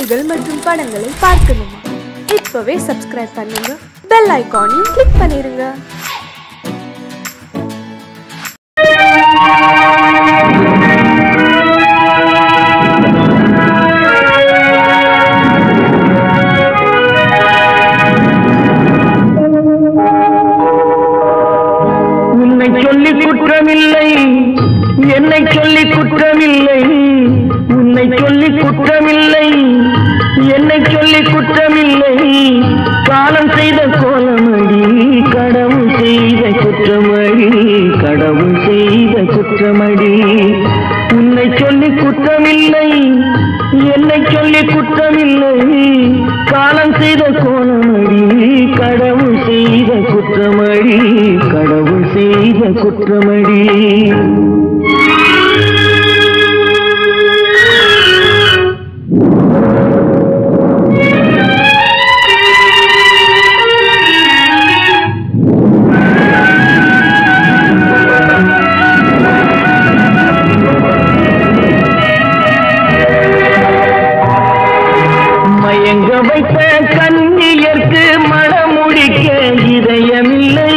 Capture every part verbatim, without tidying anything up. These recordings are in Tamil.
நிகழ்ச்சிகள் மற்றும் படங்களை பார்க்கணுமா? இப்பவே சப்ஸ்கிரைப் பண்ணுங்க, பெல் ஐகானையும் கிளிக் பண்ணிருங்க. உன்னை சொல்லி குற்றமில்லை, என்னை சொல்லி குற்றமில்லை, உன்னை சொல்லி குற்றமில்லை, என்னை சொல்லி குற்றமில்லை, காலம் செய்த கோலமடி, கடவுள் செய்த குற்றமடி, கடவுள் செய்த குற்றமடி. உன்னை சொல்லி குற்றமில்லை, என்னை சொல்லி குற்றமில்லை, காலம் செய்த கோலமடி, கடவுள் செய்த குற்றமடி, கடவுள் செய்த குற்றமடி. மயங்க வைத்த கன்னியர்க்கு மணமுடிக்க இதயமில்லை,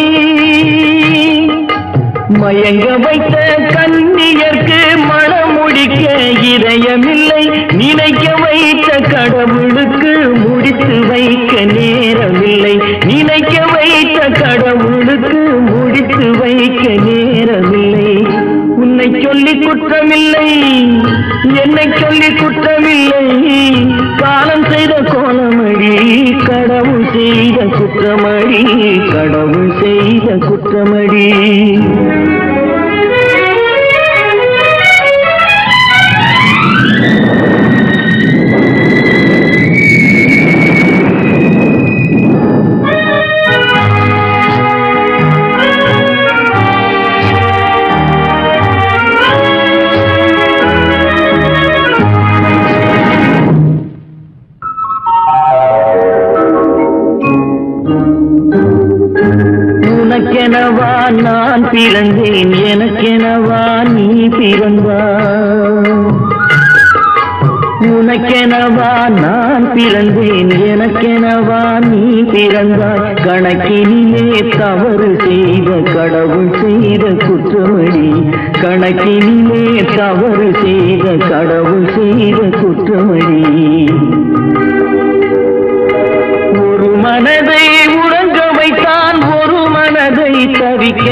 மயங்க வைத்த கன்னியர்க்கு மணமுடிக்க இதயமில்லை, நினைக்க வைத்த கடவுளுக்கு முடித்து வைக்க நேரமில்லை, நினைக்க வைத்த கடவுளுக்கு முடித்து வைக்க நேரமில்லை. உன்னை சொல்லி குற்றமில்லை, என்னை சொல்லி குற்றமில்லை, காலம் செய்த கோலமடி, கடவுள் செய்த குற்றமடி, கடவுள் செய்த குற்றமடி. உனக்கெனவா நான் பிறந்தேன், எனக்கெனவா நீ பிறந்தாய், உனக்கெனவா நான் பிறந்தேன், எனக்கெனவா நீ பிறந்தாய், கணக்கினிலே தவறு செய்த கடவுள் செய்த குற்றமடி, கணக்கினிலே தவறு செய்த கடவுள் செய்த குற்றமடி. ஒரு மனதை உறங்க வைத்தான், ஒரு மனதை தவிக்க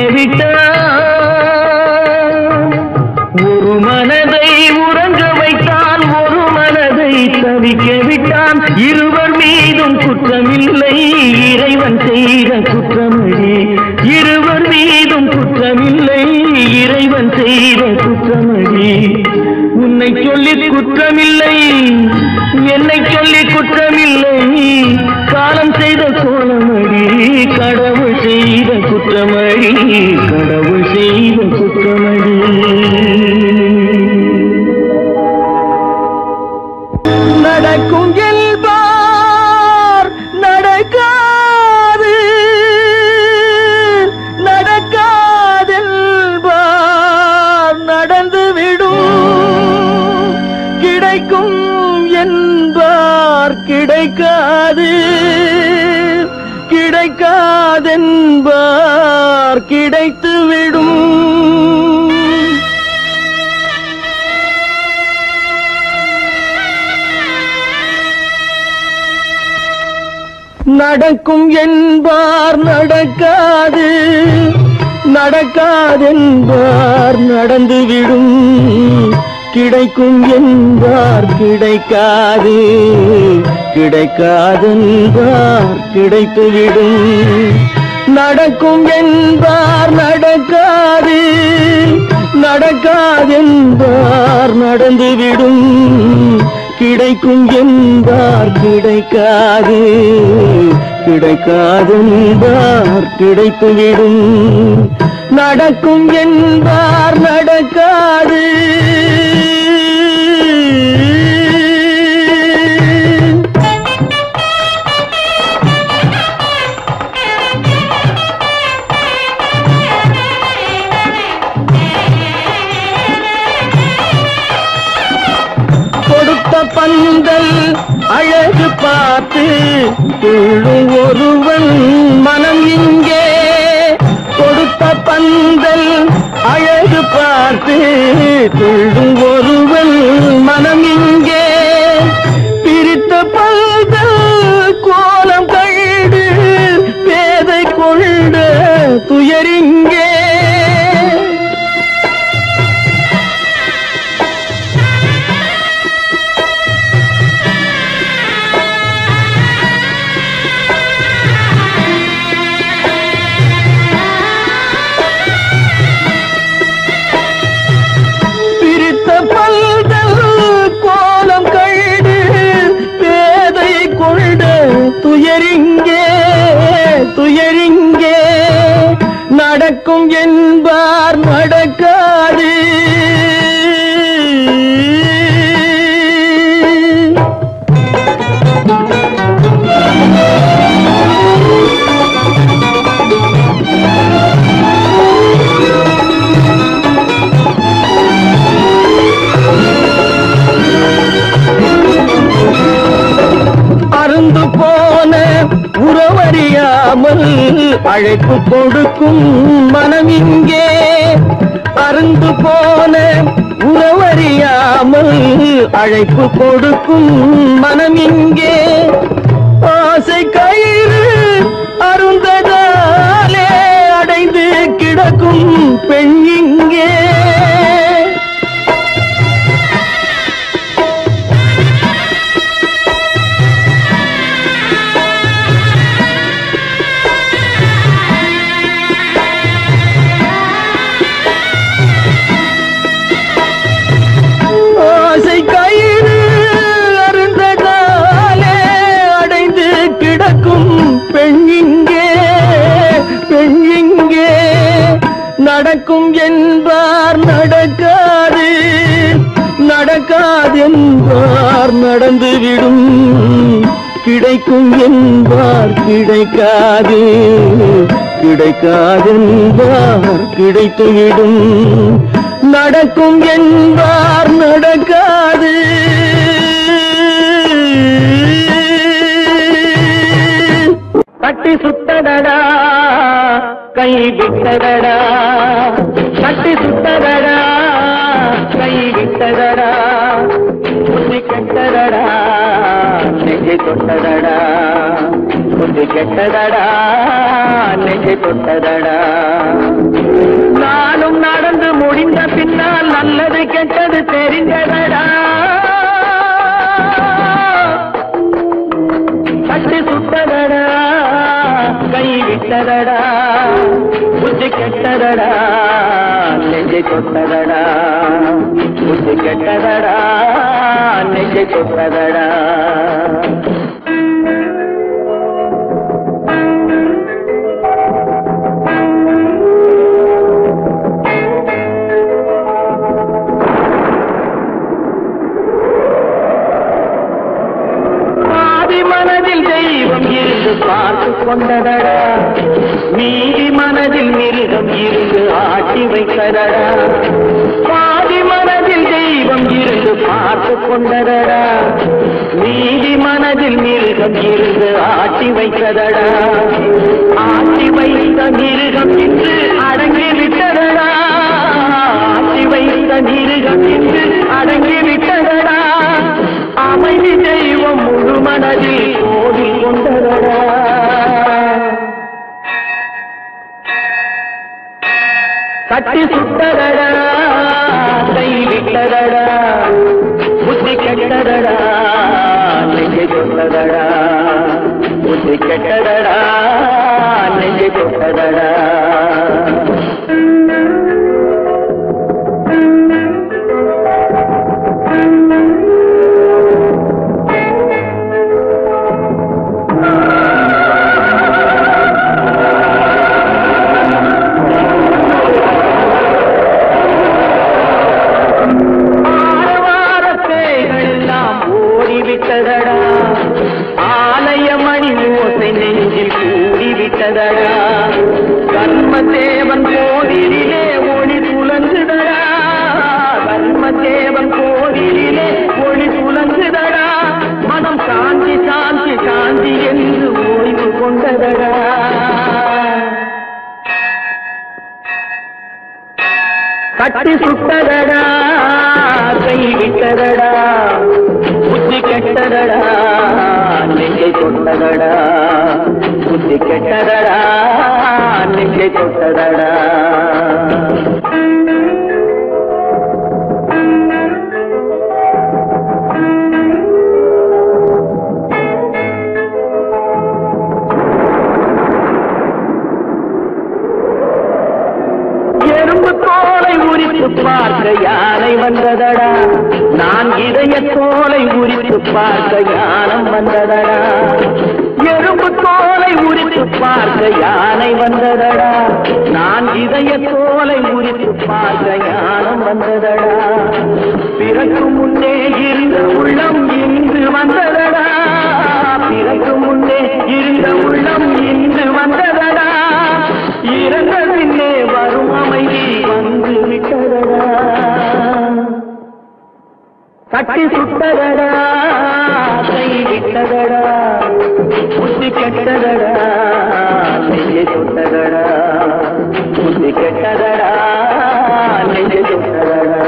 விட்டான், ஒரு மனதை உறங்க வைத்தான், ஒரு மனதை தவிக்க விட்டான். இருவர் மீதும் குற்றமில்லை, இறைவன் செய்த குற்றமடி, இருவர் மீதும் குற்றமில்லை, இறைவன் செய்த குற்றமடி. உன்னை சொல்லி குற்றமில்லை, என்னை சொல்லி குற்றமில்லை, காலம் செய்த கோலமடி, கடவுள் செய்த குற்றமடி, கடவுள் செய்த குற்றமடி. நடக்கும் என்பார் நடக்காது, நடக்காதென்பார் நடந்துவிடும், கிடைக்கும் என்பார் கிடைக்காது, கிடைக்காதென்பார் கிடைத்துவிடும். நடக்கும் என்பார் நடக்காது, நடக்காதென்பார் நடந்துவிடும், கிடைக்கும் என்பார் கிடைக்காது, கிடைக்காதென்பார் கிடைத்துவிடும். நடக்கும் என்பார் நடக்காது, நடக்காதென்பார் நடந்துவிடும், கிடைக்கும் என்பார் கிடைக்காது, கிடைக்காதென்பார் கிடைத்துவிடும். நடக்கும் என்பார் நடக்காது, பந்தல் அழகு பார்த்து துள்ளும் ஒருவன் மனம் இங்கே கொடுத்த பந்தல் அழகு பார்த்து துள்ளும் ஒருவன் மனம் இங்கே பிரித்த பந்தல் கோலம் கண்டு பேதை கொண்ட துயரிங்கே துயரிங்கே துயரிங்கே நடக்கும் என்பார் நடக்காது அருந்து போன உறவறியாமல் அழைப்பு கொடுக்கும் மனம் இங்கே அருந்து போன உறவறியாமல் அழைப்பு கொடுக்கும் மனம் இங்கே ஆசை கயிறு அருந்ததாலே அடைந்து கிடக்கும் பெண் இங்கே நடக்கும் என்பார் நடக்காது நடக்காது என்பார் நடந்துவிடும் கிடைக்கும் என்பார் கிடைக்காது கிடைக்காது என்பார் கிடைத்துவிடும் நடக்கும் என்பார் நடக்காது கட்டி சுத்தடடா கை விட்டதடா கட்டி சுத்ததடா கை விட்டதடா புத்தி கெட்டதடா நெஞ்சை தொட்டதடா புத்தி கெட்டதடா நெஞ்சை தொட்டதடா நானும் நடந்து முடிந்த பின்னால் நல்லது கெட்டது தெரிந்ததடா கட்டி சுத்ததடா கை விட்டதடா புத்தி கெட்டதடா நெஞ்சை தொட்டதடா புத்தி கெட்டதடா நெஞ்சை தொட்டதடா மனதில் தெய்வம் இருந்து பார்த்து கொண்டதடா மீதி மனதில் மிருகம் இருந்து ஆட்டி வைத்ததடா பாதி மனதில் தெய்வம் இருந்து பார்த்து கொண்டதடா மீதி மனதில் மிருகம் இருந்து ஆட்டி வைத்ததடா ஆட்டி வைத்த மிருகம் இன்று அடங்கி விட்டதடா ஆட்டி வைத்த மிருகம் இன்று அடங்கி விட்டதடா அமைதி தெய்வம் முழு மனதில் கோடி கொண்டதடா கட்டி சுட்டதடா கை விட்டதடா புத்தி கெட்டதடா நெஞ்சை தொட்டதடா புத்தி கெட்டதடா நெஞ்சை தொட்டதடா ஆலயமணி ஓசை நெஞ்சில் கூடிவிட்டதடா கர்மதேவன் கோவிலிலே ஒளி துலங்குதடா கர்மதேவன் கோவிலிலே ஒளி துலங்குதடா கட்டி சுட்டதடா கை விட்டதடா புத்தி கெட்டதடா நெஞ்சை தொட்டதடா புத்தி கெட்டதடா நெஞ்சை தொட்டதடா பார்க்க யானை வந்ததடா நான் இதய தோலை உரித்து பார்க்க யானம் வந்ததடா எறும்பு தோலை உரித்து பார்க்க யானை வந்ததடா நான் இதய தோலை உரித்து பார்க்க யானம் வந்ததடா பிறகு முன்னே இருந்த உள்ளம் இன்று வந்ததடா பிறகு முன்னே இருந்த உள்ளம் இன்று வந்ததடா இறந்த பின்னே வரும் அமைதி வந்து விட்டதடா கட்டி சுட்டதடா கை விட்டதடா புத்தி கெட்டதடா நெஞ்சை சுட்டதடா புத்தி கெட்டதடா நெஞ்சை சுட்டதடா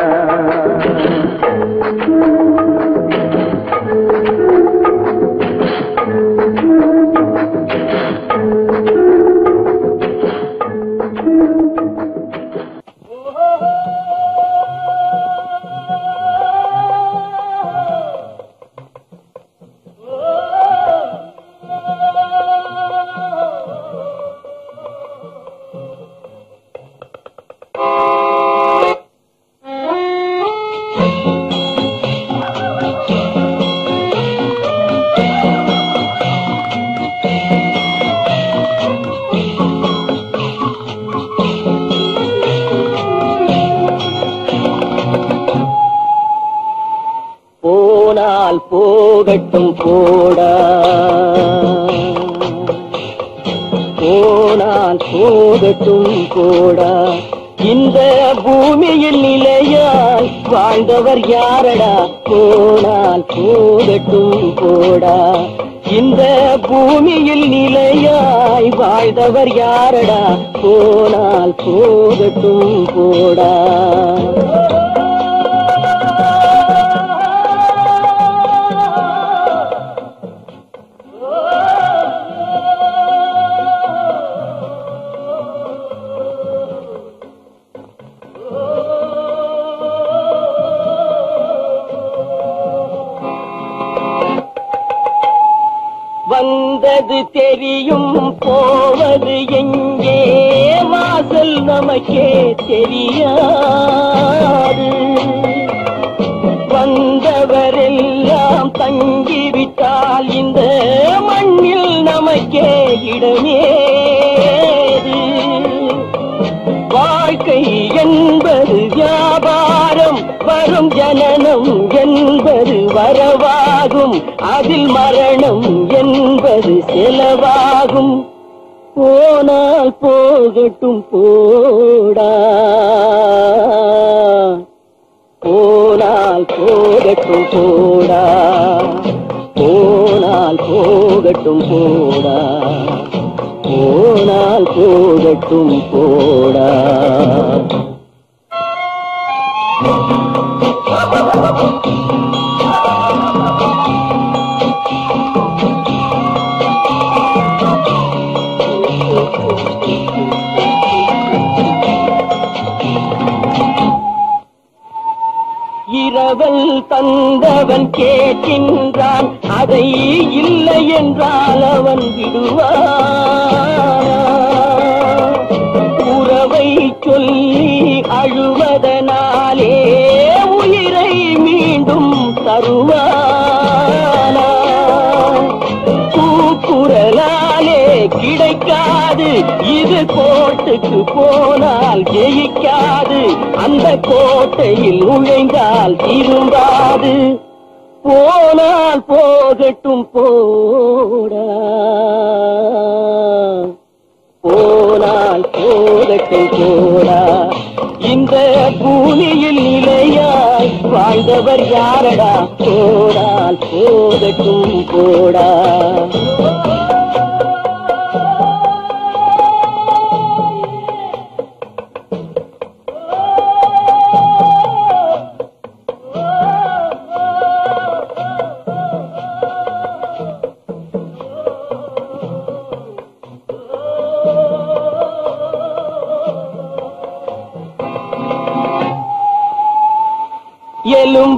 போகட்டும் போடா போனால் போகட்டும் போடா இந்த பூமியில் நிலையால் வாழ்ந்தவர் யாரடா போனால் போகட்டும் போடா இந்த பூமியில் நிலையாய் வாழ்ந்தவர் யாரடா போனால் போகட்டும் போடா வந்தது தெரியும் போவது எங்கே வாசல் நமக்கே தெரியாது வந்தவரெல்லாம் தங்கிவிட்டால் இந்த மண்ணில் நமக்கே இடமேது வாழ்க்கை என்பது வியாபாரம் வரும் ஜனனம் என்பது வரவாகும் அதில் மரணம் என்பது செலவாகும் போனால் போகட்டும் போடா போனால் போகட்டும் போடா போனால் போகட்டும் போடா போனால் போகட்டும் போடா இரவல் தந்தவன் கேட்கின்றான் அதை இல்லை என்றால் அவன் விடுவான் உறவை சொல்லி அழுவதனாலே உயிரை மீண்டும் தருவானா கூக்குரலாலே கிடைக்காது இது கோட்டுக்கு போனால் ஜெயிக்காது அந்த கோட்டையில் நுழைந்தால் திரும்பாது போனால் போகட்டும் போடா போனால் போகட்டும் போடா இந்த பூமியில் நிலையாய் வாழ்ந்தவர் யாரடா போனால் போகட்டும் போடா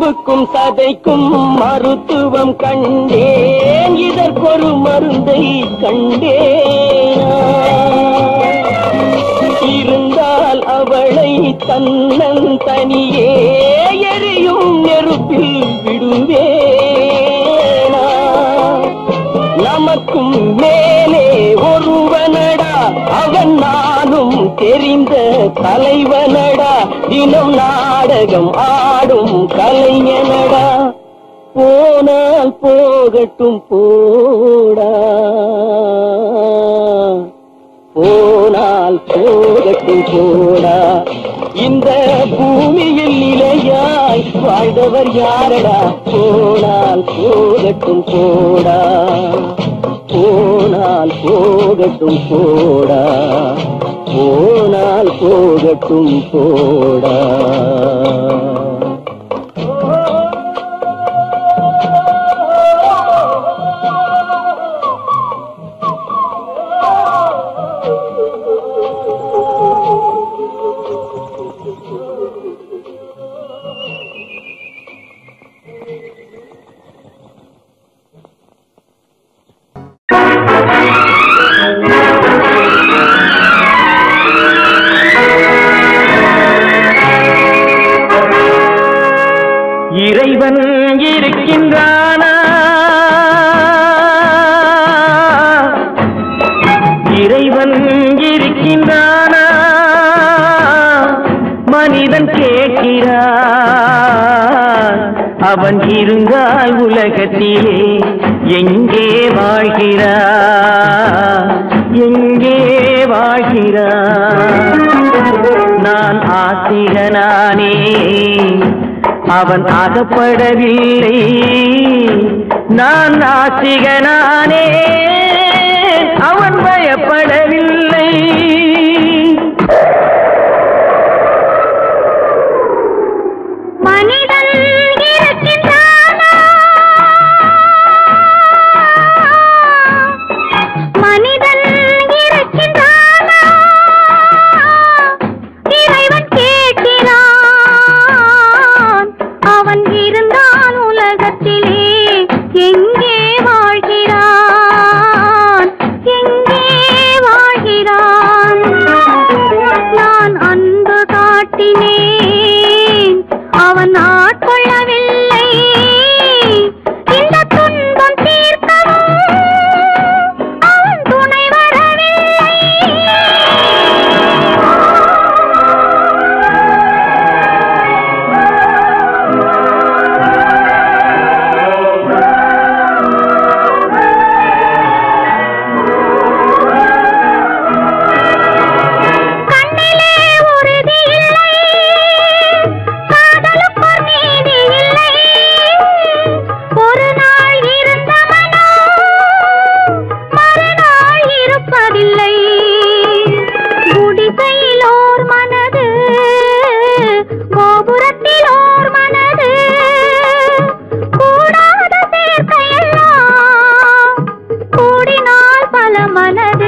எலும்புக்கும் சதைக்கும் மருத்துவம் கண்டேன், இதற்கொரு மருந்தை கண்டேன். இருந்தால் அவளை தன்னன் தனியே எரியும் நெருப்பில் விடுவேனா? நமக்கும் மேலே ஒருவனடா, அவன் நானும் தெரிந்த தலைவனடா, தினம் நாடகம் ஆடும் கலைஞனடா. போனால் போகட்டும் போடா, போனால் போகட்டும் போடா. இந்த பூமியில் நிலையாய் வாழ்ந்தவர் யாரடா? போனால் போகட்டும் போடா, போனால் போகட்டும் போடா, போனால் போகட்டும் போடா. இறைவன் இருக்கின்றானா? இறைவன் இருக்கின்றானா? மனிதன் கேட்கிறான். அவன் இருந்தால் உலகத்திலே எங்கே வாழ்கிறான்? எங்கே வாழ்கிறான்? நான் ஆசிகனானே, அவன் அகப்படவில்லை. நான் நாசிகனானே, அவன் பயப்படவில்லை. மனிதன் இருக்கின்றானா? மனிதன் இருக்கின்றானா? இறைவன் கேட்கிறான். அவன் இருந்தான் உலகத்திலே எங்கே வாழ்கிறான்? எங்கே வாழ்கிறான்? நான் அன்பு காட்டினேன், அவன் ஆட்கொள்ளவில்லை. இந்த துன்பம் தீர்க்கவும் அவன் துணை வரவில்லை. கண்ணிலே உறுதி இல்லை, காதலுக்கு நீதி இல்லை. ஒரு நாள் இருந்த மனம் மறுநாள் இருப்பதில்லை. குடிசையில் ஓர் மனது, கோபுரத்தில் ஓர் மனது, கூடாத சேர்க்கையெல்லாம் கூடினால் பல மனது.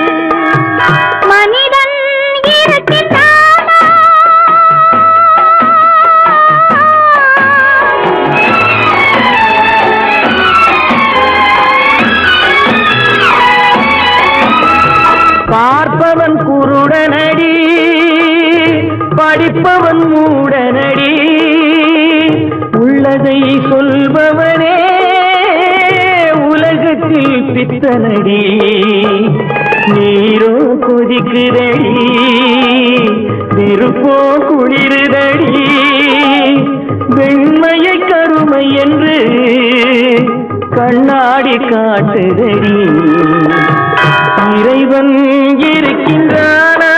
மனிதன் இருக்கின்றானா? பார்ப்பவன் குருடனடி, படிப்பவன் மூடனடி. உள்ளதை சொல்பவனே உலகத்தில் பித்தனடி. நீரோ கொதிக்குதடி, நெருப்போ குளிருதடி. வெண்மையை கருமை என்று கண்ணாடி காட்டுதடி. இறைவன் இருக்கின்றானா?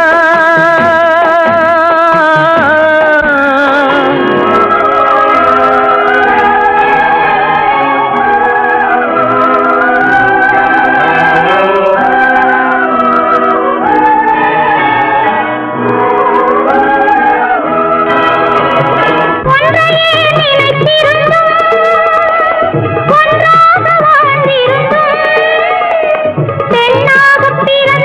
ஒன்றையே நினைத்திருந்தும் ஒன்றாக வாழ்ந்திருந்தும் பெண்ணாகப் பிறந்த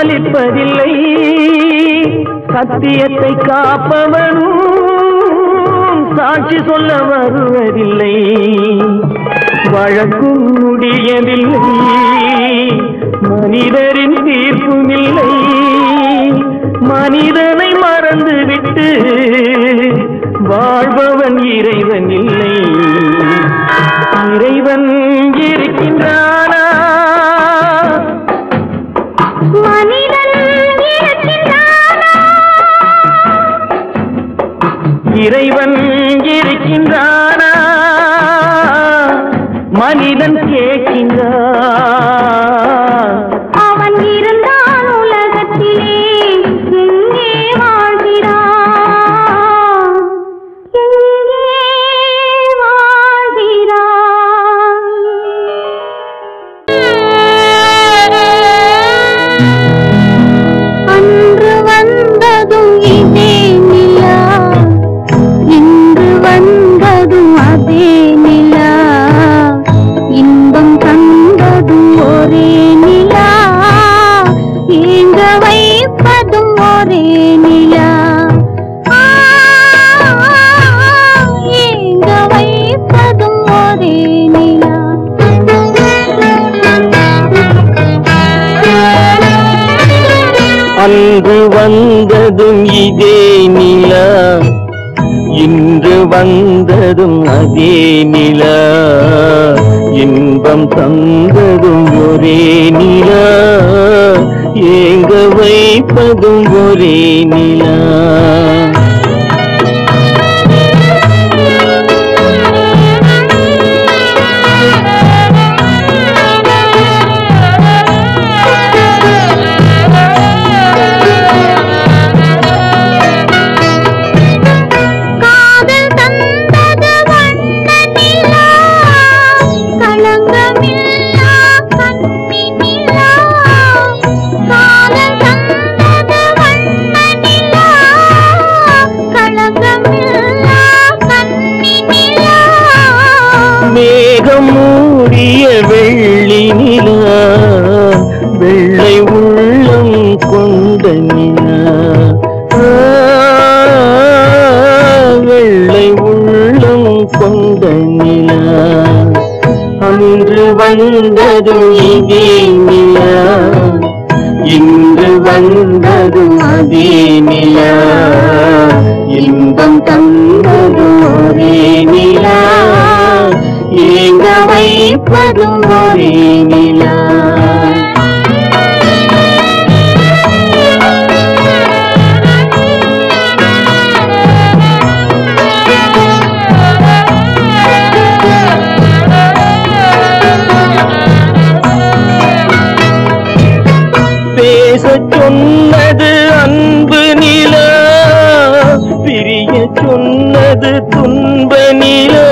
சலிப்பதில்லை சத்தியத்தை காப்பவனும் சாட்சி சொல்ல வருவதில்லை வழக்கும் முடியவில்லை மனிதரின் தீர்ப்பும் இல்லை மனிதனை மறந்துவிட்டு வாழ்பவன் இறைவன் இல்லை இறைவன் இருக்கின்றானா மனிதன் இருக்கின்றானா இறைவன் இருக்கின்றானா மனிதன் கேட்கின்றான் அவன் இருந்தான் உலகத்திலே எங்கே வாழ்கிறான் எங்கே வாழ்கிறான் அன்று வந்ததும் இதே நிலா இன்று வந்ததும் அதே நிலா இன்பம் தந்ததும் ஒரே நிலா ஏங்க வைப்பதும் ஒரே நிலா ஏங்க வைப்பதும் ஒரே நிலா அன்று வந்ததும் இதே நிலா இன்று வந்ததும் அதே நிலா இன்பம் தந்ததும் ஒரே நிலா ஏங்க வைப்பதும் ஒரே நிலா காதல் தந்தது வண்ண நிலா களங்கமில்லா கண்ணி நிலா காதல் தந்தது வண்ண நிலா களங்கமில்லா கண்ணி நிலா மேகம் மூடிய வெள்ளி நிலா வெள்ளை உள்ளம் கொண்ட நிலா வெள்ளை உள்ளம் கொண்ட நிலா அன்று வந்ததும் இதே நிலா இன்று வந்ததும் அதே நிலா இன்பம் தந்ததும் ஒரே நிலா ஏங்க வைப்பதும் ஒரே நிலா பேசச் சொன்னது அன்பு நிலா பிரிய சொன்னது துன்ப நிலா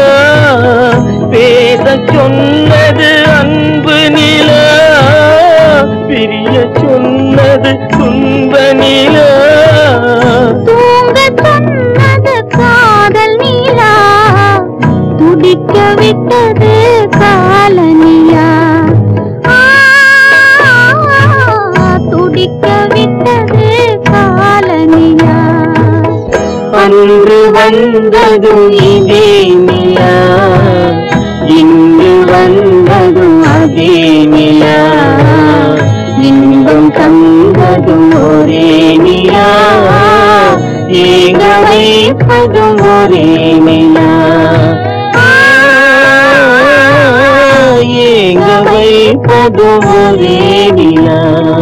பேசச் சொன்னது அன்பு நிலா பிரிய சொன்னது துன்ப நிலா தூங்க சொன்னது காதல் நிலா துடிக்க விட்டது கால நிலா துடிக்க விட்டது கால நிலா அன்று வந்ததும் இதே நிலா இன்று வந்ததும் அதே நிலா இன்பம் தந்ததும் ஒரே நிலா ஏங்க வைப்பதும் ஒரே நிலா ஏங்க வைப்பதும் ஒரே நிலா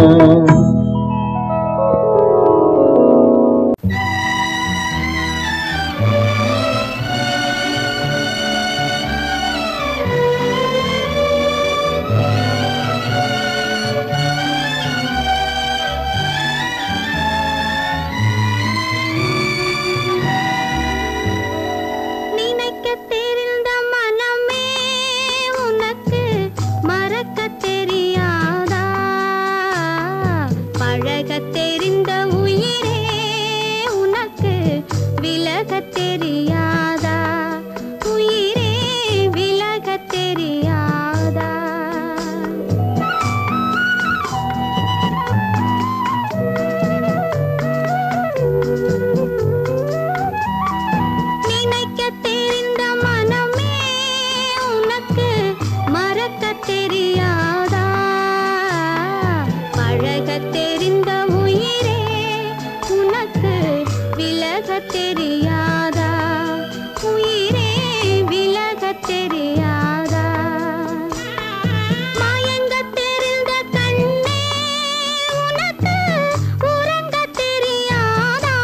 நினைக்க தெரிந்த மனமே உனக்கு மறக்க தெரியாதா தெரியாதா உயிரே விலக தெரியாதா மயங்க தெரிந்த கண்ணே உனக்கு உறங்க தெரியாதா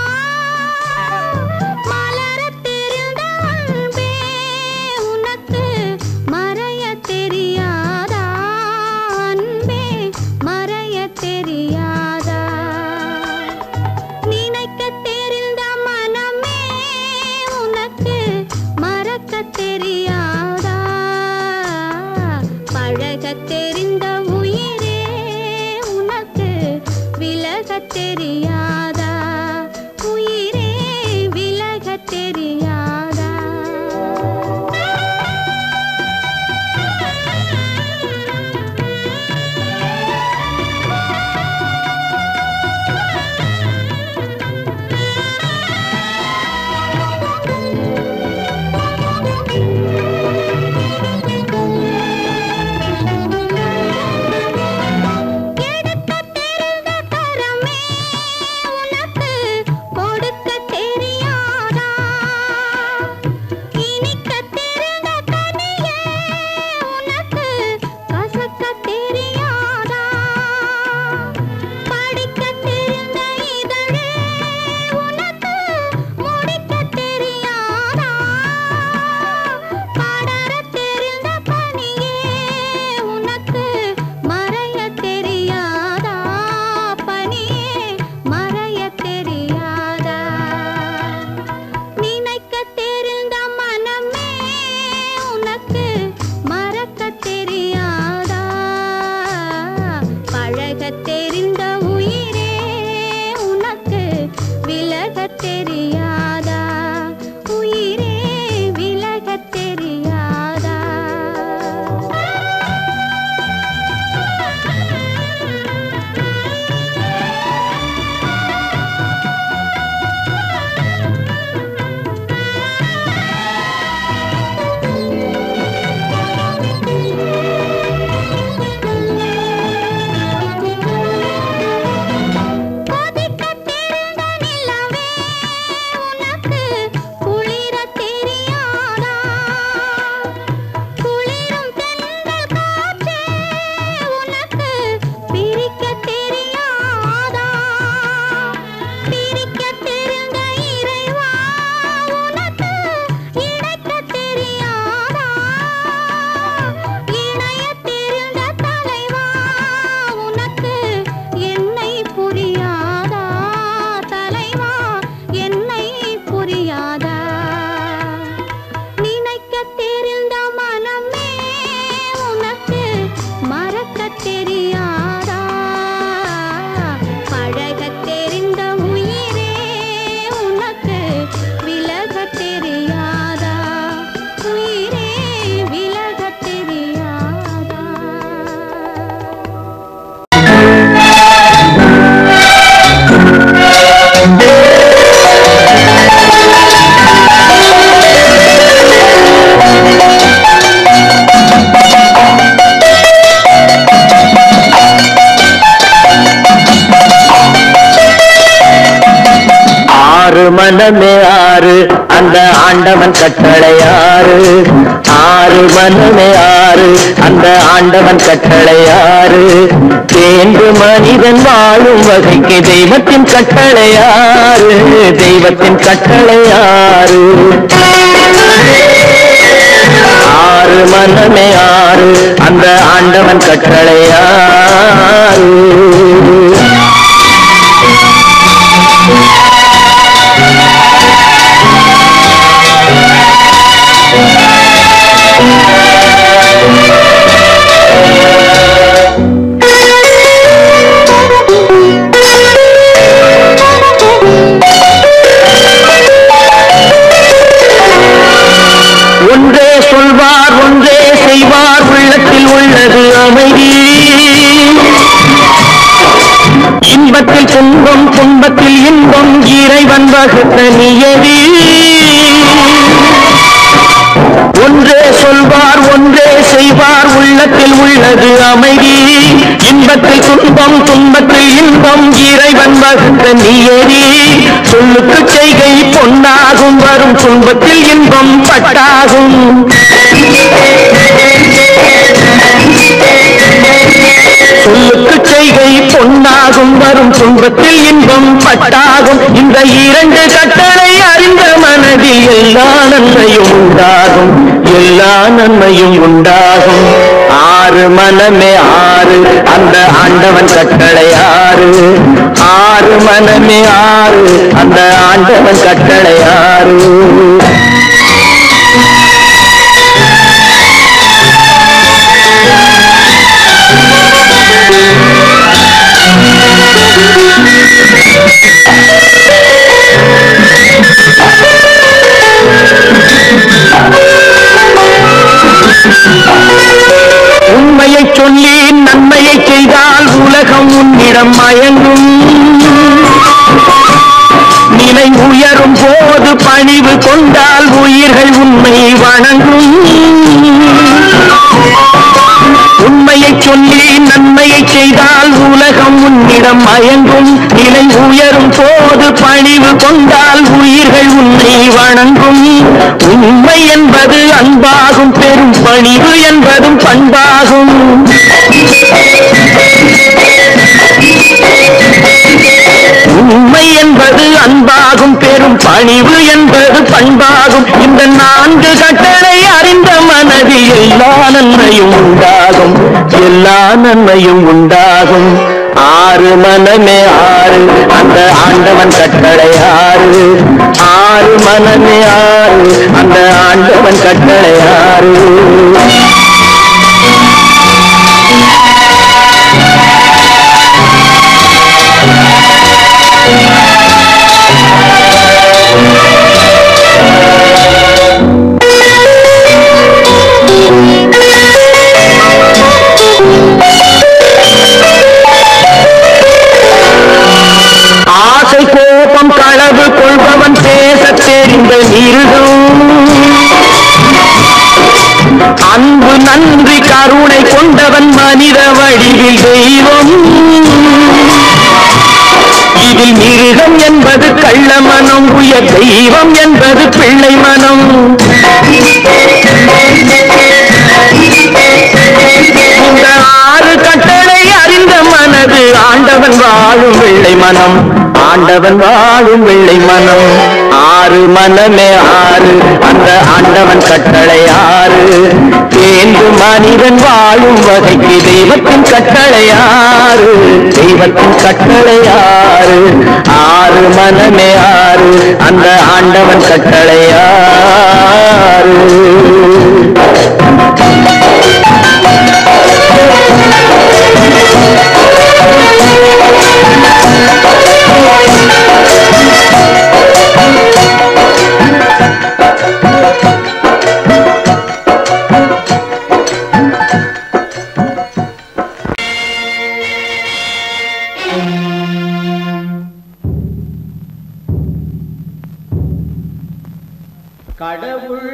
மலர தெரிந்த அன்பே உனக்கு மறைய தெரியாதா அன்பே மறைய தெரியாதா நினைக்க தெரிந்த மனமே உனக்கு மறக்க தெரியாதா பழக தெரிந்த உயிரே உனக்கு விலக தெரியாதா உயிரே விலக தெரியாதா எடுக்க தெரிந்த கரமே உனக்கு கொடுக்க தெரியாதா இனிக்க தெரிந்த கனியே உனக்கு கசக்க தெரியாதா படிக்க தெரிந்த இதழே உனக்கு முடிக்க தெரியாதா படர தெரிந்த பனியே உனக்கு மறைய தெரியாதா பனியே மறைய தெரியாதா நினைக்க தெரிந்த மனமே உனக்கு மறக்க தெரியாதா பழக தெரிந்த உயிரே உனக்கு விலக தெரியாதா உயிரே விலக தெரியாதா கொதிக்க தெரிந்த நிலவே உனக்கு குளிர தெரியாதா குளிரும் தென்றல் காற்றே உனக்கு பிரிக்க தெரியாதா பிரிக்க தெரிந்த இறைவா உனக்கு இணைக்க தெரியாதா இணைய தெரிந்த தலைவா உனக்கு என்னை புரியாதா தலைவா என்னை புரியாதா நினைக்க தெரிந்த மனமே உனக்கு மறக்க தெரியாதா பழக தெரிந்த உயிரே உனக்கு விலக தெரியாதா உயிரே விலக தெரியாதா ஆறு மனமே ஆறு அந்த ஆண்டவன் கட்டளையாறு ஆறு மனமே ஆறு அந்த ஆண்டவன் கட்டளையாறு தேர்ந்து மனிதன் வாழும் வகைக்கு தெய்வத்தின் கட்டளையாறு தெய்வத்தின் கட்டளையாறு ஆறு மனமே ஆறு அந்த ஆண்டவன் கட்டளையாறு ஒன்றே சொல்வார் ஒன்றே செய்வார் உள்ளத்தில் உள்ளது அமைதி இன்பத்தில் துன்பம் துன்பத்தில் இன்பம் இறைவன் வகுத்த நியதி ஒன்றே சொல்வார் ஒன்றே செய்வார் பார் உள்ளத்தில் உள்ளது அமைதி இன்பத்தில் துன்பம் துன்பத்தில் இன்பம் இறைவன் வகுத்த நீயடி சொல்லுக்கு செய்கை பொன்னாகும் வரும் துன்பத்தில் இன்பம் பட்டாகும் சொல்லுக்கு செய்கை பொன்னாகும் வரும் துன்பத்தில் இன்பம் பட்டாகும் இந்த இரண்டு கட்டளை அறிந்த மனதில் எல்லா நன்மையும் உண்டாகும் எல்லா நன்மையும் உண்டாகும் ஆறு மனமே ஆறு அந்த ஆண்டவன் கட்டளை ஆறு ஆறு மனமே ஆறு அந்த ஆண்டவன் கட்டளை ஆறு உண்மையை சொல்லி நன்மையை செய்தால் உலகம் உன்னிடம் மயங்கும் நிலை உயரும் போது பணிவு கொண்டால் உயிர்கள் உண்மை வணங்கும் உண்மையை சொல்லி நன்மையை செய்தால் உலகம் உன்னிடம் மயங்கும் நிலை உயரும் போது பணிவு கொண்டால் உயிர்கள் உன்னை வணங்கும் உண்மை என்பது அன்பாகும் பெரும் பணிவு என்பதும் பண்பாகும் உண்மை என்பது அன்பாகும் பெரும் பணிவு என்பது பண்பாகும் இந்த நான்கு கட்டளை அறிந்த மனதில் எல்லா நன்மையும் உண்டாகும் எல்லா நன்மையும் உண்டாகும் ஆறு மனமே ஆறு அந்த ஆண்டவன் கட்டளை ஆறு ஆறு மனமே ஆறு அந்த ஆண்டவன் கட்டளை ஆறு ஆசை கோபம் களவு கொள்பவன் பேச தெரிந்த மிருகம் அன்பு நன்றி கருணை கொண்டவன் மனித வடிவில் தெய்வம் இதில் மிருகம் என்பது கள்ள மனம் உயர் தெய்வம் என்பது பிள்ளை மனம் இந்த ஆறு கட்டளை அறிந்த மனது ஆண்டவன் வாழும் வெள்ளை மனம் ஆண்டவன் வாழும் வெள்ளை மனம் ஆறு மனமே ஆறு அந்த ஆண்டவன் கட்டளை ஆறு தேர்ந்து மனிதன் வாழும் வகைக்கு தெய்வத்தின் கட்டளை ஆறு தெய்வத்தின் கட்டளை ஆறு ஆறு மனமே ஆறு அந்த ஆண்டவன் கட்டளை ஆறு கடவுள்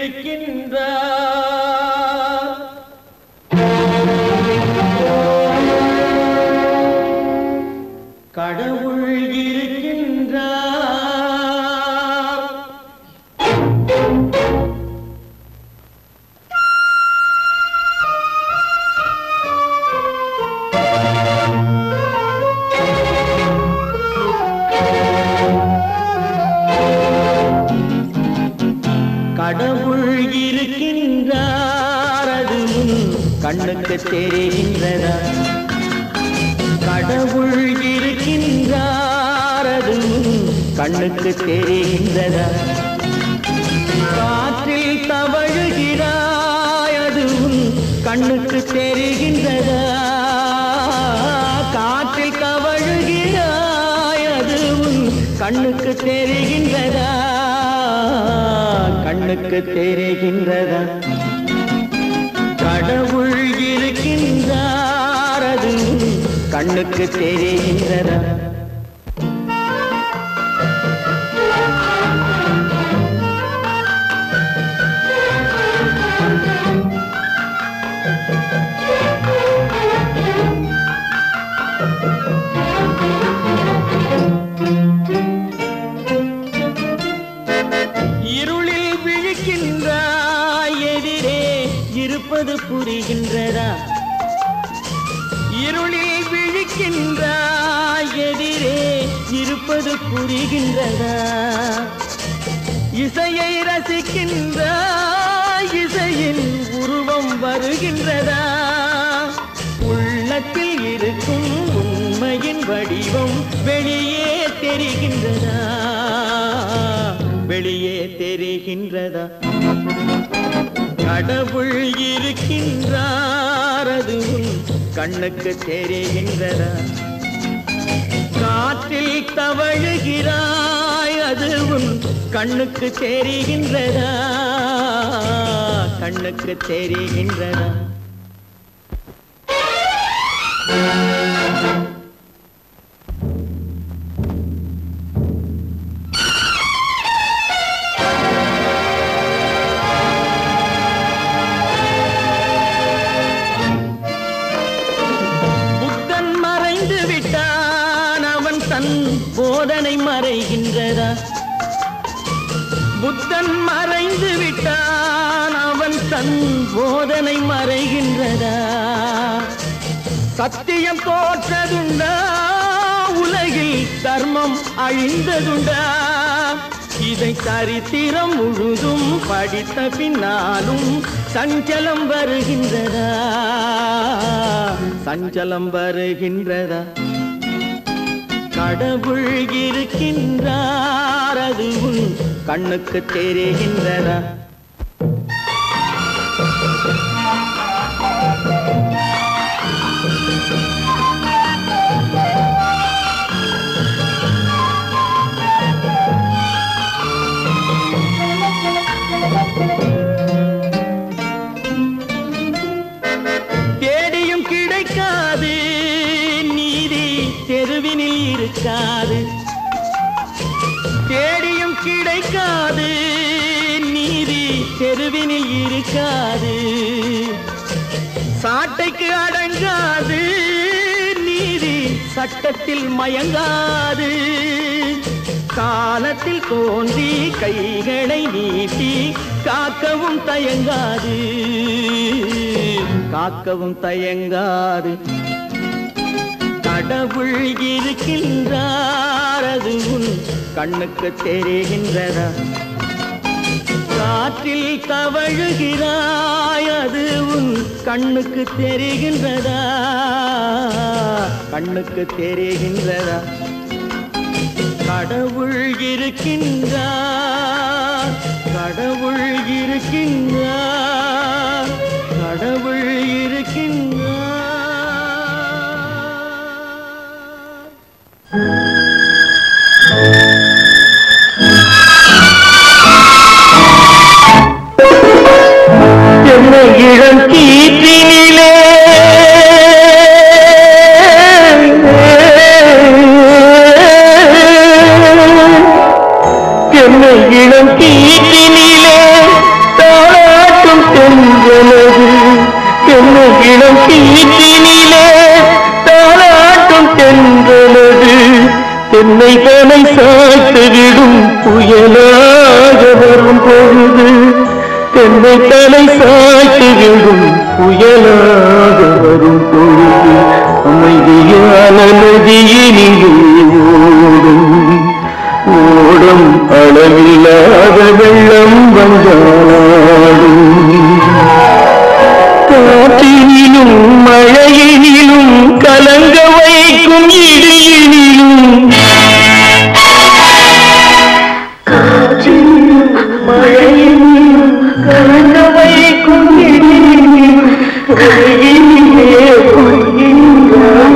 இருக்கின்றார் கடவுள் இருக்கின்றார் கடவுள் இருக்கின்றார் அது கண்ணுக்கு தெரிகின்றதா கடவுள் இருக்கின்றார் அது கண்ணுக்கு தெரிகின்றதா காற்றில் தவழுகிறாய் அது கண்ணுக்கு தெரிகின்றதா காற்றில் தவழுகிறாய் அது கண்ணுக்கு தெரிகின்றதா கண்ணுக்கு தெரிகின்றதா கடவுள் இருக்கின்றார் அது கண்ணுக்கு தெரிகின்றதா இருப்பது புரிகின்றதா? இசையை ரசிக்கின்ற இசையின் உருவம் வருகின்றதா? உள்ளத்தில் இருக்கும் உண்மையின் வடிவம் வெளியே தெரிகின்றதா? வெளியே தெரிகின்றதா? கடவுள் இருக்கின்றார், அது உன் கண்ணுக்கு தெரிகின்றதா? காற்றில் தவழுகிறாய், அது உன் கண்ணுக்கு தெரிகின்றதா? கண்ணுக்கு தெரிகின்றதா? போதனை மறைகின்றதா? புத்தன் மறைந்து விட்டான், அவன் தன் போதனை மறைகின்றதா? சத்தியம் தோற்றதுண்டா? உலகில் தர்மம் அழிந்ததுண்டா? இதை சரித்திரம் முழுதும் படித்த பின்னாலும் சஞ்சலம் வருகின்றதா? சஞ்சலம் வருகின்றதா? கடவுள் இருக்கின்றார், அது உன் கண்ணுக்கு தெரிகின்றதா? தேடியும் கிடைக்காது நீதி தெருவினில் இருக்காது. தேடியும் கிடைக்காது நீதி தெருவினில் இருக்காது. சாட்டைக்கு அடங்காது நீதி சட்டத்தில் மயங்காது. காலத்தில் தோன்றி கைகளை நீட்டி காக்கவும் தயங்காது, காக்கவும் தயங்காது. கடவுள் இருக்கின்றார், அது உன் கண்ணுக்கு தெரிகின்றதா? காற்றில் தவழுகிறாய், அது உன் கண்ணுக்கு தெரிகின்றதா? கண்ணுக்கு தெரிகின்றதா? கடவுள் இருக்கின்றார், கடவுள் இருக்கின்றார், கடவுள் இருக்கின்றார். என்னை இளம் கீற்றினிலே என்னை இளம் கீற்றினிலே தாளாட்டும் தென்றலது. என்னை இளம் கீற்றினிலே தாளாட்டும் தென்றலது. தென்னை தலை சாய்த்துவிடும் புயலாக வரும் பொழுது, தென்னை தலை சாய்த்து விடும் புயலாக வரும் பொழுது, அமைதியான நதியினிலே ஓடும் ஓடும் அளவில்லாத வெள்ளம் வந்தாடும். காற்றினிலும் மழையினிலும் கலங்க வைக்கும் இடியினிலும், காற்றினிலும் மழையினிலும் கலங்க வைக்கும் இடியினிலும் கையிலே பொய்கின்றான்.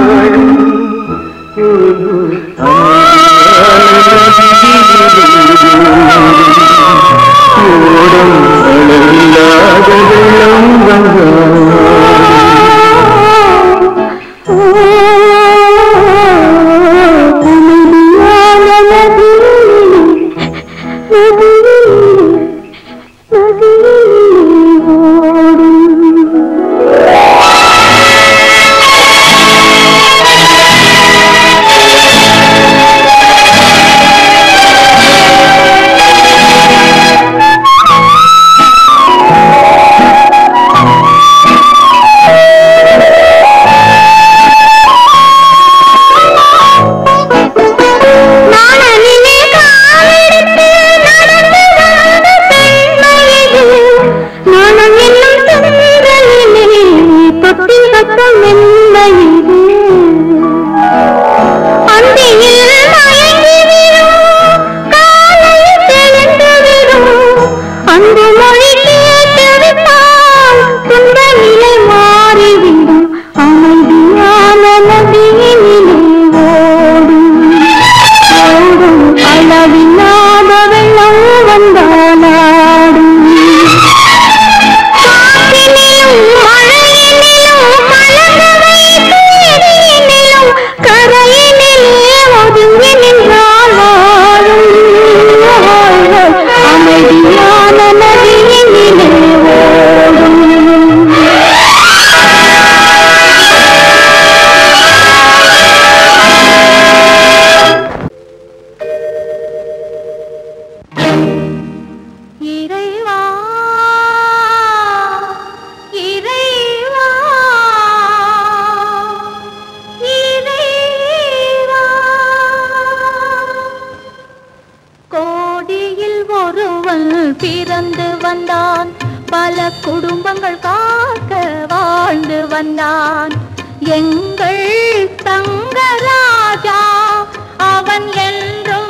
ஓடும் அளவில்லாத வெள்ளம் வந்தாலாடும் காற்றினிலும் மழையினிலும் கலங்கவை தேடினிலும் கரையினிலே ஒதுங்கி நின்றால் வாழும் அமைதியான நதியினிலே ஓடும் இறைவா இறைவா இறைவா கோடியில் ஒருவன் பிறந்து வந்தான் பல குடும்பங்கள் காக்க வாழ்ந்து வந்தான் எங்கள் தங்கராஜா அவன் என்றும்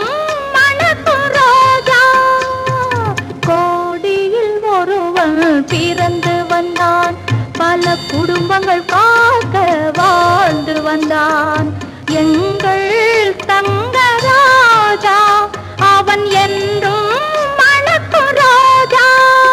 கோடியில் ஒருவன் பிறந்து வந்தான் பல குடும்பங்கள் காக்க வாழ்ந்து வந்தான் எங்கள் தங்கராஜா அவன் என்றும் மணக்கும் ராஜா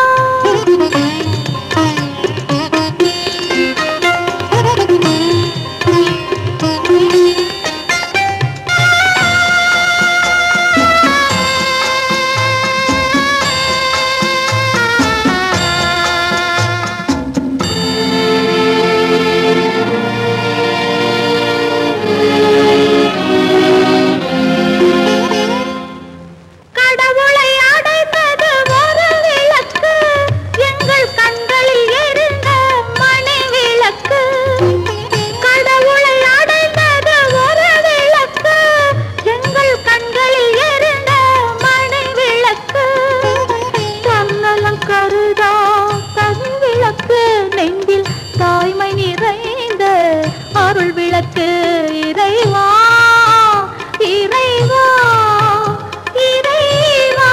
இறைவா இறைவா இறைவா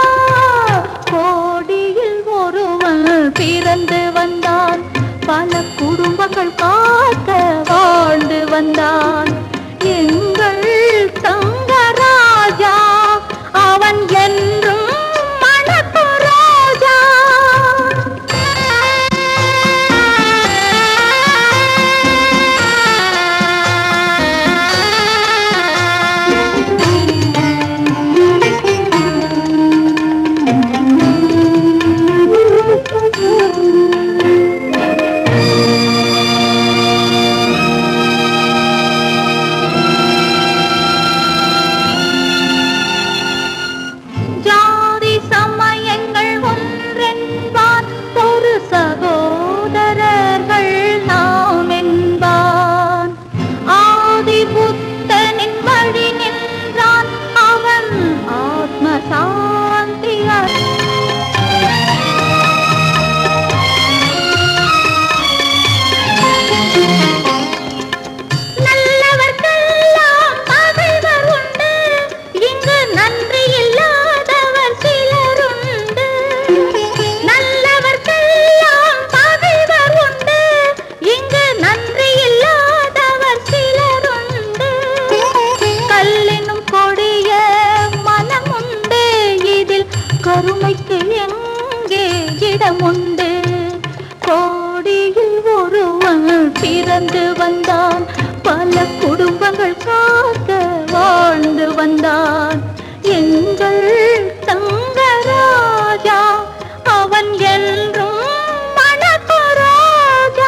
கோடியில் ஒருவன் பிறந்து வந்தான் பல குடும்பங்கள் காக்க வாழ்ந்து வந்தான் எங்கள் தங்கராஜா அவன் என்றும் மணக்கும் ராஜா கருமைக்கு எங்கே இடமுண்டு கோடியில் ஒருவன் பிறந்து வந்தான் பல குடும்பங்கள் காக்க வாழ்ந்து வந்தான் எங்கள் தங்கராஜா அவன் என்றும் மணக்கும் ராஜா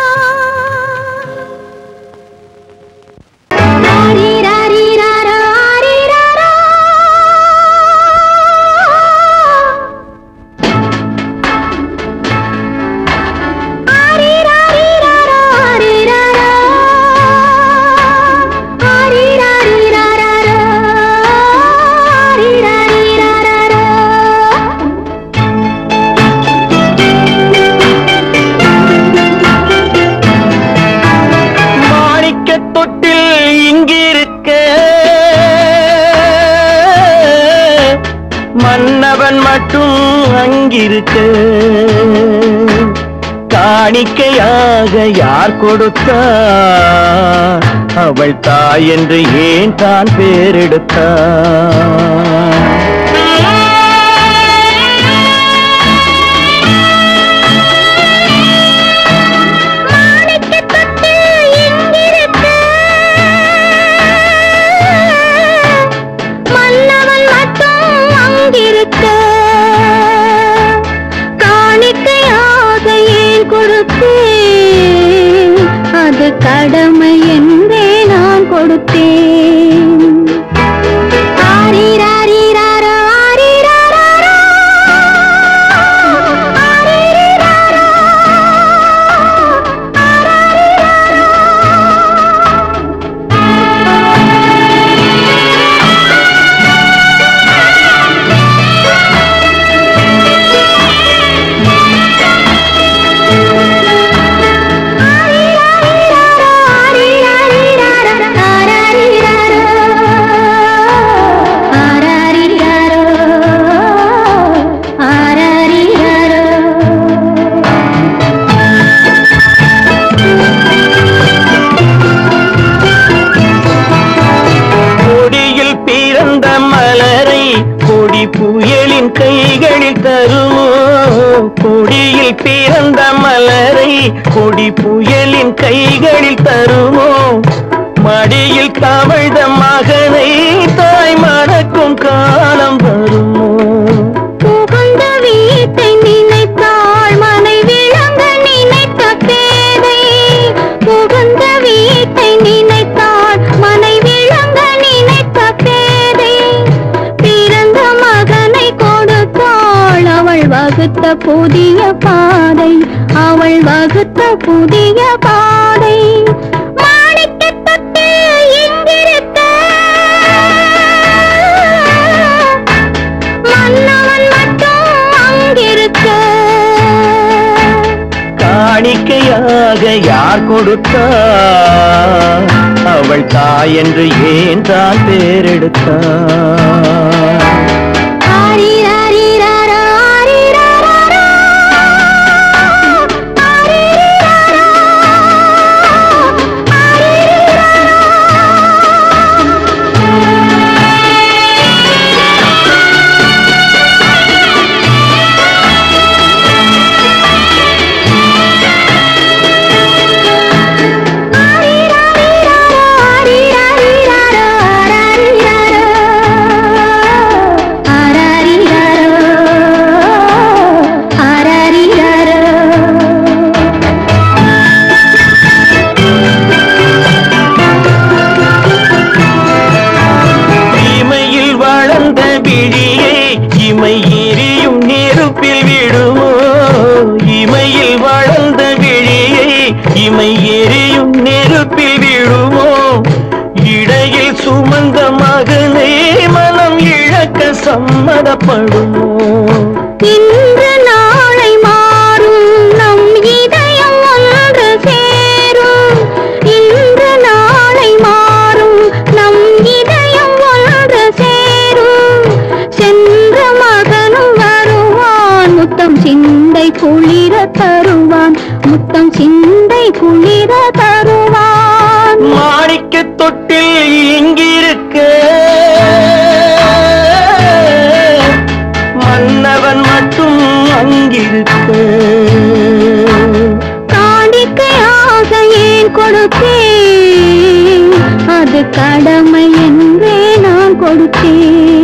மன்னவன் மட்டும் அங்கிருக்க காணிக்கையாக யார் கொடுத்தார் அவள் தாய் என்று ஏன் தான் பேரெடுத்தார் அங்கிருக்க காணிக்கையாக ஏன் கொடுத்தேன் அது கடமை என்றே நான் கொடுத்தேன் புயலின் கைகளில் தருமோ கொடியில் பிறந்த மலரை கொடி புயலின் கைகளில் தருமோ மடியில் தவழ்ந்த மகனை தாய் மணக்கும் காலம் வருமோ புகுந்த வீட்டை நினைத்தாள் மனை விளங்க நினைத்த பேதை புகுந்த வீட்டை நினைத்தாள் மனை விளங்க நினைத்த பேதை பிறந்த மகனை கொடுத்தாள் அவள் வகுத்த புதிய பாதை அவள் வகுத்த புதிய பாதை மாணிக்கத்தில் இங்கிருக்க மன்னவன் மட்டும் அங்கிருக்க காணிக்கையாக யார் கொடுத்தா அவள் தாய் என்று ஏன் தான் பேரெடுத்தா இமை எரியும் நெருப்பில் விழுமோ இடையில் சுமந்த மகனை மனம் இழக்க சம்மதப்படுமோ இன்று நாளை மாறும் நம் இதயம் ஒன்று சேரும் இன்று நாளை மாறும் நம் இதயம் ஒன்று சேரும் சென்ற மகனும் வருவான் முத்தம் சிந்தை குளிர தருவான் முத்தம் சிந்தை குளிர தருவான் மாணிக்க தொட்டில் இங்கிருக்க மன்னவன் மட்டும் அங்கிருக்க காணிக்கையாக ஏன் கொடுத்தேன் அது கடமை என்றே நான் கொடுத்தேன்